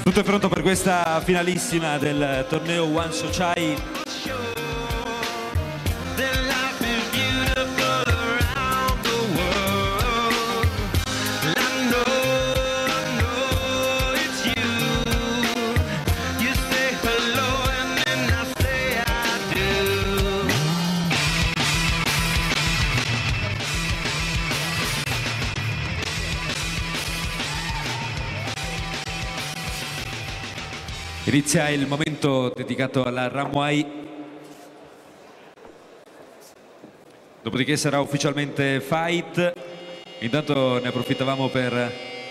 Tutto è pronto per questa finalissima del torneo One Sochai. Inizia il momento dedicato alla Ramuai, dopodiché sarà ufficialmente fight. Intanto ne approfittavamo per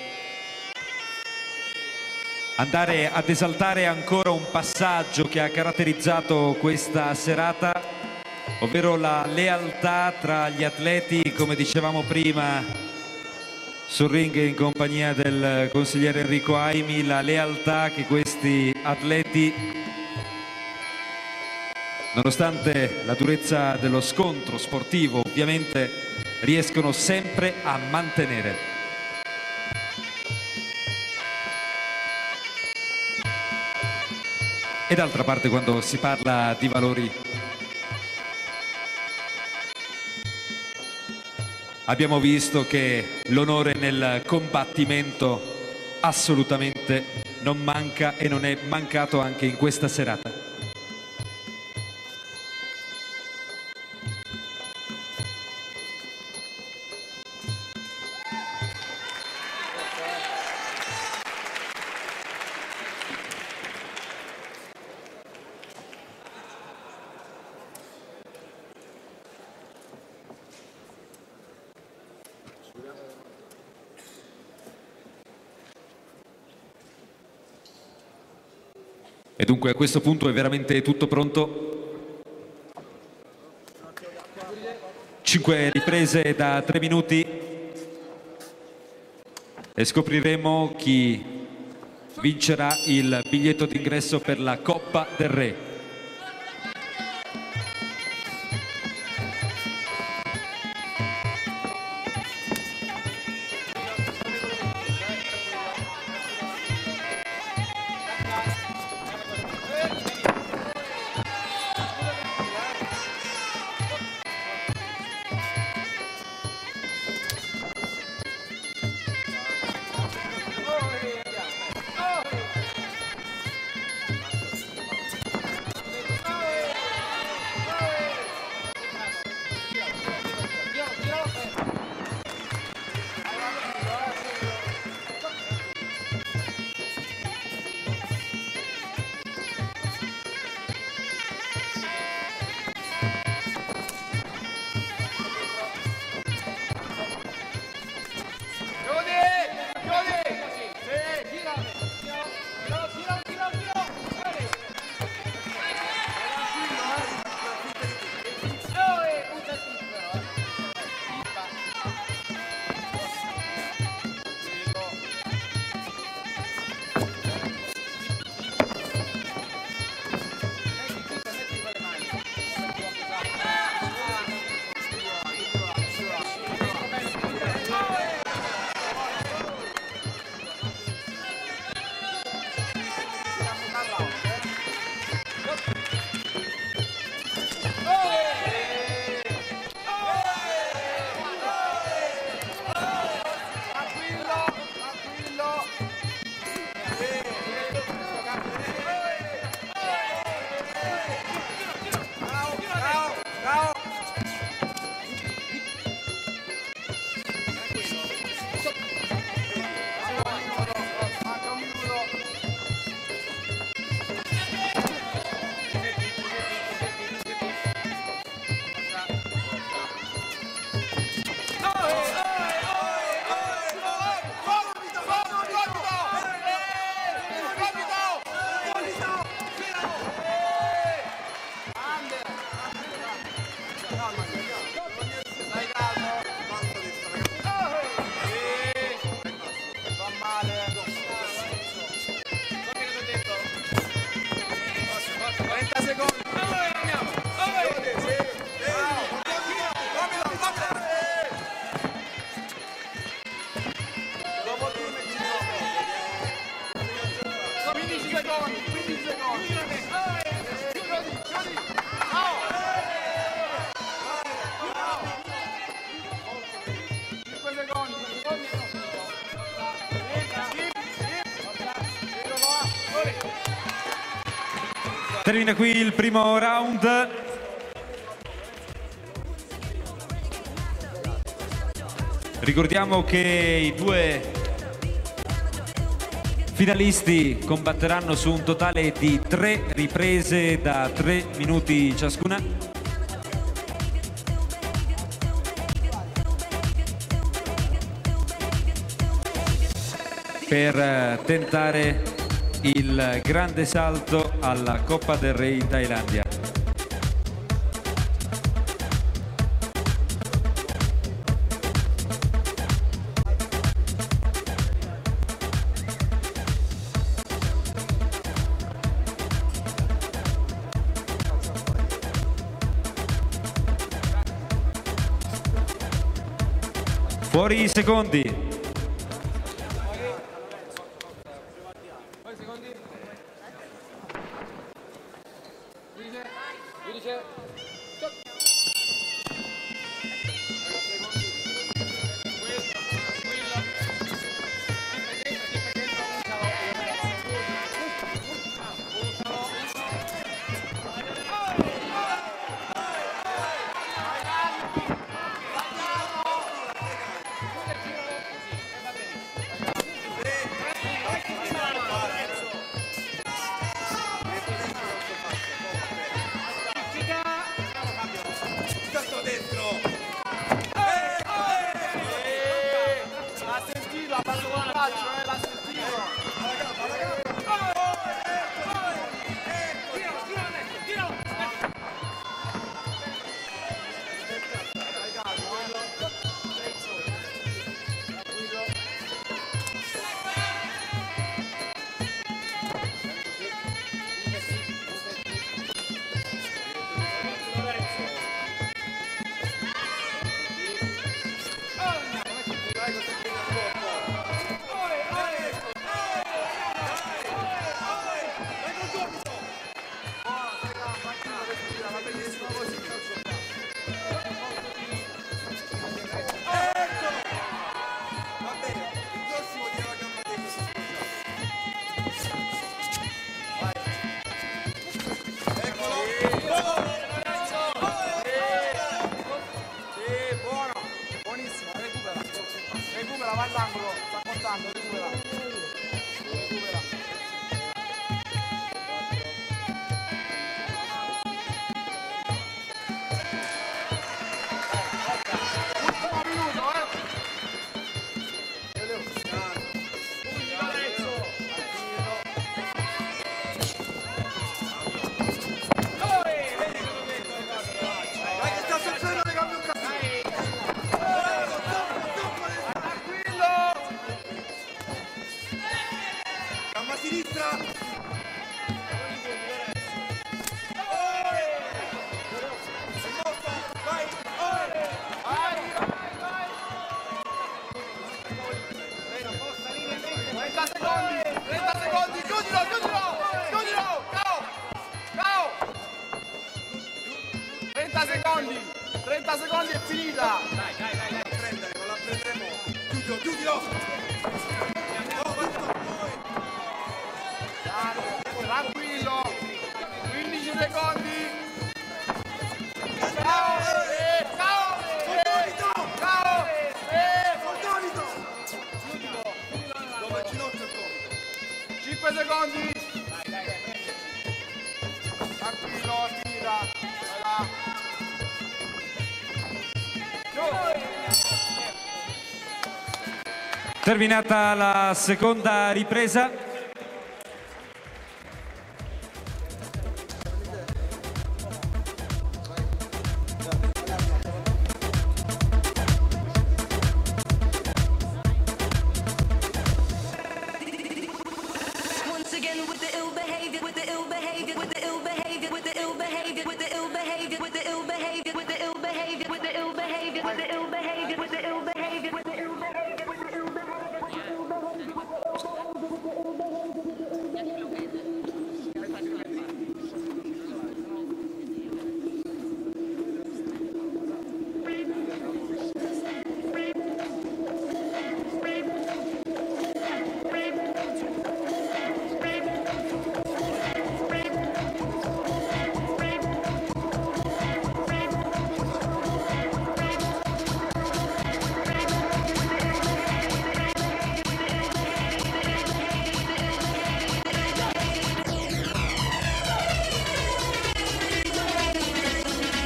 andare ad esaltare ancora un passaggio che ha caratterizzato questa serata, ovvero la lealtà tra gli atleti, come dicevamo prima sul ring in compagnia del consigliere Enrico Aimi, la lealtà che questi atleti, nonostante la durezza dello scontro sportivo, ovviamente riescono sempre a mantenere. E d'altra parte, quando si parla di valori, abbiamo visto che l'onore nel combattimento assolutamente non manca e non è mancato anche in questa serata. E dunque a questo punto è veramente tutto pronto. 5 riprese da 3 minuti e scopriremo chi vincerà il biglietto d'ingresso per la Coppa del Re. secondi, 15 secondi. Termina qui il primo round. Ricordiamo che i due finalisti combatteranno su un totale di 3 riprese da 3 minuti ciascuna. Per tentare il grande salto alla Coppa del Re in Thailandia. Fuori i secondi. Secondi, 30 secondi è finita. Dai, prendere, non la prenderemo. Chiudilo. Tranquillo. 15 secondi. Ciao. Dove il ginocchio è gomito. 5 secondi. Tranquillo, tira. Terminata la seconda ripresa.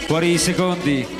Fuori i secondi.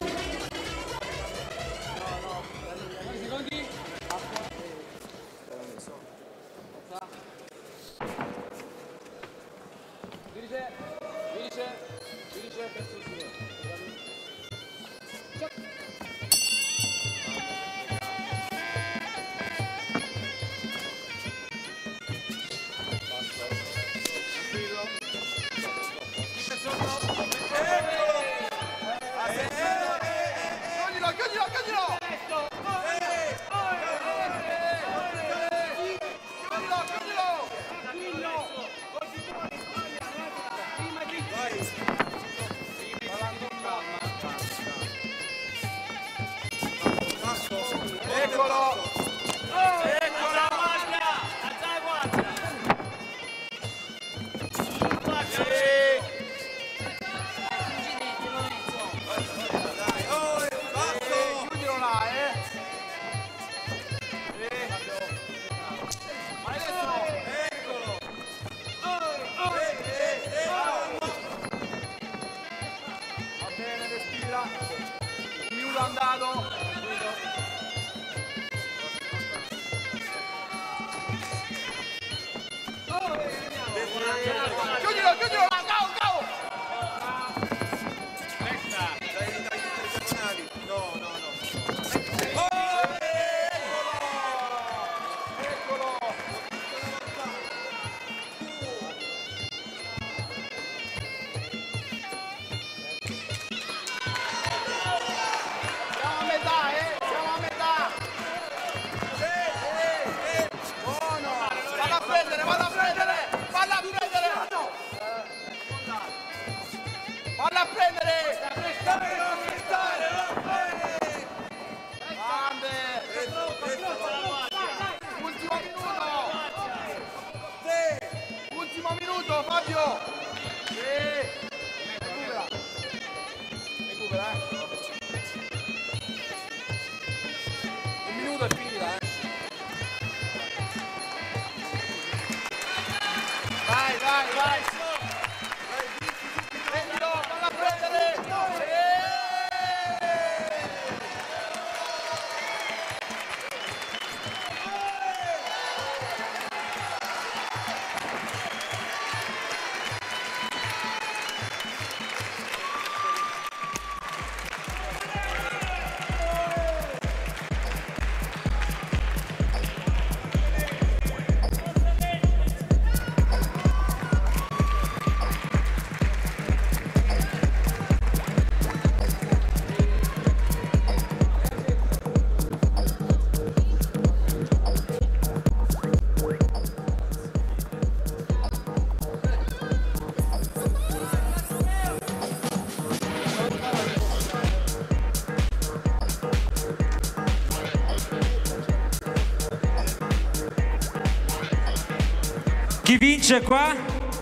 Chi vince qua?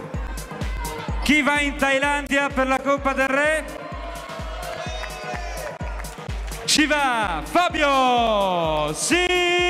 Chi va in Thailandia per la Coppa del Re? Ci va Fabio! Sì!